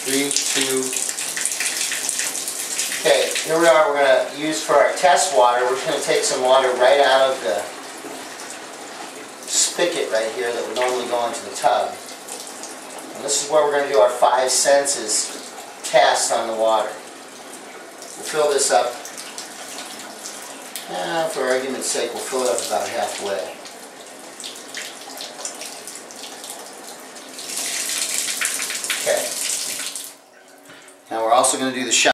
3, 2. Okay, here we are. We're going to use for our test water. We're going to take some water right out of the spigot right here that would normally go into the tub. And this is where we're going to do our 5 senses test on the water. We'll fill this up. For argument's sake, we'll fill it up about halfway. Okay. Now we're also going to do the shot.